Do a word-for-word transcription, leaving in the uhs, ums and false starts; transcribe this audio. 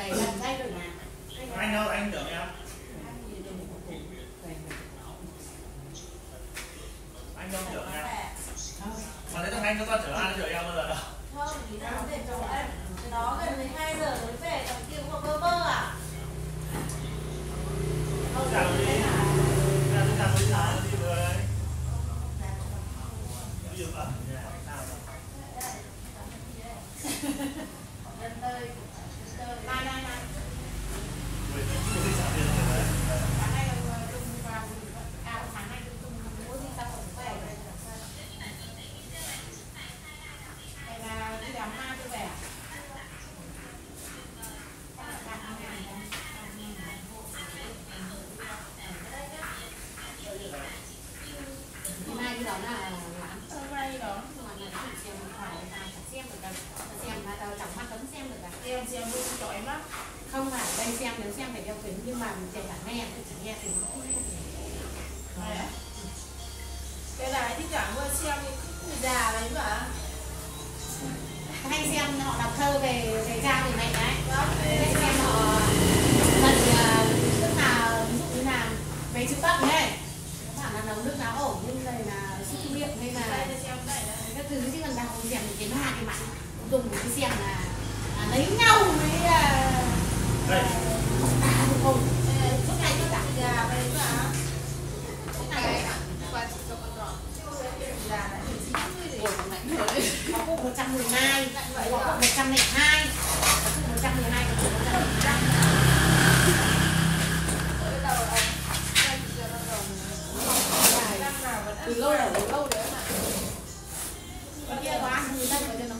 Vậy là thay đổi mà. Anh đâu, anh tưởng em. Anh không tưởng em. Mà thấy thằng anh có con chở ai chở em bao giờ đâu. Không, thì nó để chỗ anh. Nó gần mười hai giờ mới về, thằng kia cũng bơ bơ à? Không, chào đi. Chào đi, chào đi, chào đi vừa đây. Ví dụ ở nhà, sao rồi? Lần tới, này này này. Người đi trả tiền rồi đấy. Tháng này dùng vào, à tháng này dùng mua gì sao cũng về. Này là đi làm hai tôi về à? Hôm nay đi đó là làm sơ vay đó, nhưng mà nó chỉ xem một khoảng là xem được cả, xem mà tao chẳng mắt tấm xem được cả. Xem xem luôn cho em đó. Không phải đây xem nếu xem phải đeo kính nhưng mà mình chỉ cả nghe thì chỉ nghe thì cái này thì chẳng qua xem cái già đấy mà hay xem họ đọc thơ về về cha người mẹ đấy, hay xem họ tận lúc nào ví dụ như là về chữ tận này là nấu nước áo ổn nhưng này là súc miệng hay là các thứ chứ còn đào xem cái hoa cái mặt dùng cái xem là, là lấy nhau với đây không suốt ngày cứ đặt gà về mà suốt ngày qua cho con rõ gà đã được chín mươi rồi có cụ một trăm mười hai có cụ một trăm lẻ hai có cụ một trăm mười hai có cụ một trăm mười hai từ lâu rồi, từ lâu rồi mà. Cái kia có ăn người thân ở trên